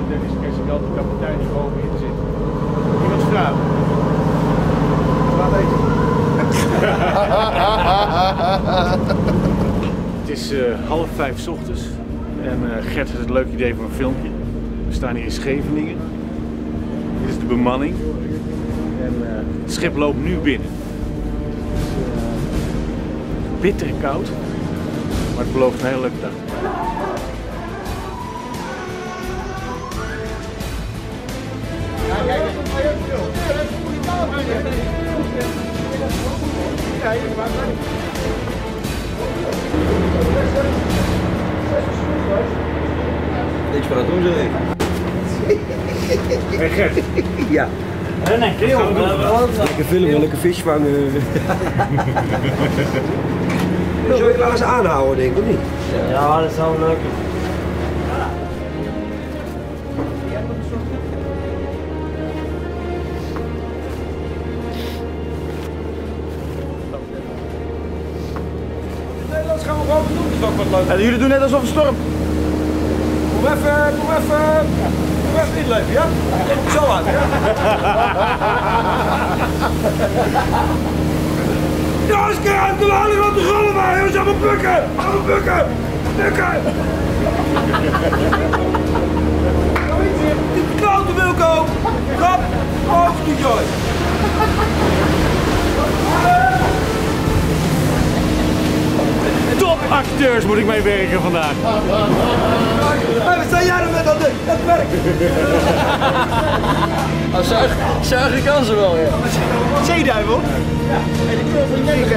Dennis Kersenveld, de kapitein die bovenin zit. Iemand vragen? Laat even. Het is 4:30 's ochtends en Gert heeft het leuk idee voor een filmpje. We staan hier in Scheveningen. Dit is de bemanning. En het schip loopt nu binnen. Bitter koud, maar het belooft een hele leuke dag. Niks van het doen, zeg ik. Hey Gert. Ja. Lekker filmen, lekker vis vangen. Zou je wel eens aanhouden, denk ik, of niet? Ja, dat zou leuk. Nederlands gaan we gewoon doen, dat is ook wat leuk. En jullie doen net alsof het storm. Kom even inleven, ja? Zo aan, ja? Ja, eens keer uit de halen van de rollen maar, jongens, allemaal bukken! Allemaal bukken! Bukken! Niet kloten, Wilco! Grap! Hoofdtoejooi! Topacteurs moet ik mee werken vandaag. Hey, wat sta jij er met dat ding? Dat werkt! Zuigen kan ze wel, ja. Zeeduivel? Ja, en ik wil van je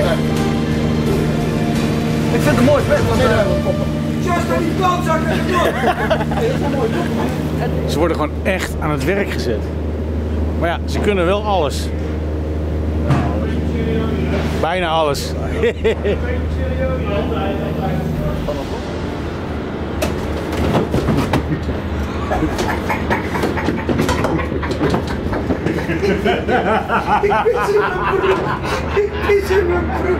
Ik vind het een mooi vet van Just aan die klootzakken! Ze worden gewoon echt aan het werk gezet. Maar ja, ze kunnen wel alles. Bijna alles. Ik pis in mijn broek.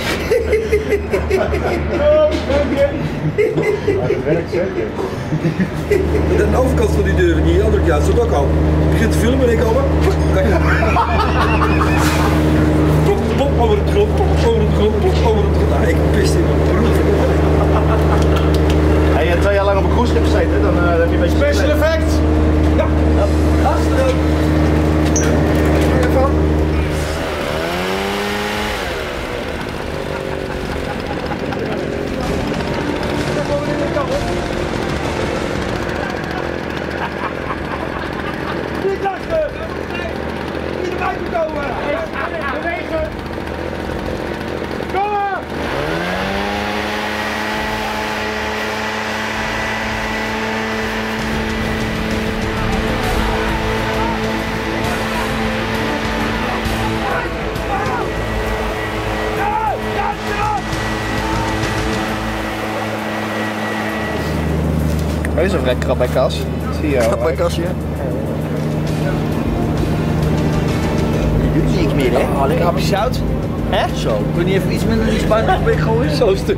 De overkant van die deur, die andere kant staat ook al. Je begint te filmen en ik al. Plop over het grond, plop over het grond, plop over het grond. Ah, ik pis in mijn broek. Hey, je hebt 2 jaar lang op een cruiseschip gezeten, dan heb je een beetje Special effect! Ja, hartstikke leuk. Even. Niet achter! Niet erbij te komen! Bewegen! Kom maar! Er is een vrij krap bij kas. Zie je Krap bij kasje. Niks meer, hè? Oh, lekker hapje zout. Hè? Zo. Kun je niet even iets minder die spuit op bek gooien? Zo'n stuk.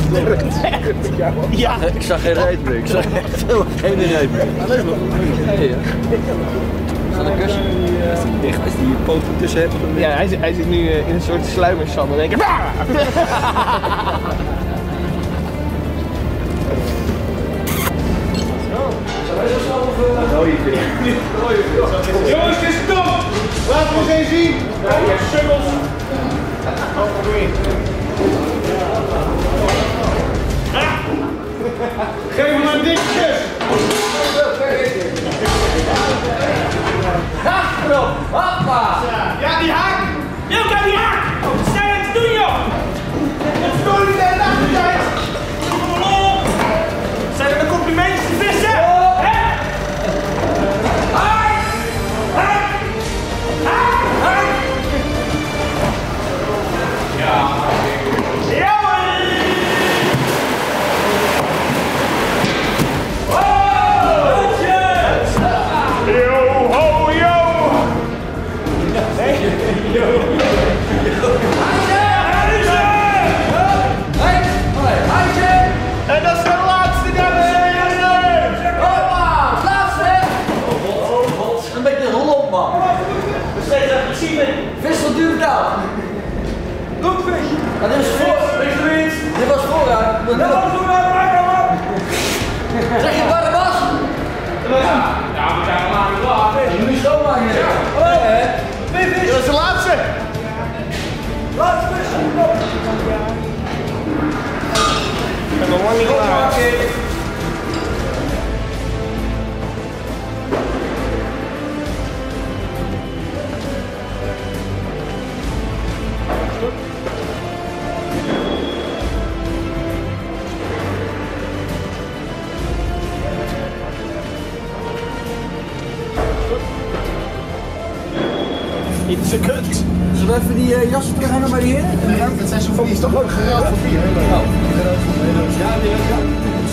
Ja. Ik zag geen reet meer. Ik zag echt helemaal geen reet meer. Nee, ja. Is dat een kussen? Dicht als die je poot ertussen hebt. Ja, hij zit nu in een soort sluimersand. Dan denk ik... Jongens, het is top! Laat me eens even zien! Kom je sukkels! Oh, doe je. Geef hem een dikke kus! Haak erop! Hoppa! Ja, die haak! Wilco, die haak! Wat sta je aan het doen, joh? Wat stoor je de hele tijd? Kom op! Zijn er de complimentjes te vissen? Hè? Haak! Haak! Haak! Haak! In zijn kut. Zullen we even die jassen terughangen bij die heren? Dat zijn zo'n van die is toch ook geraad voor bier. Ja,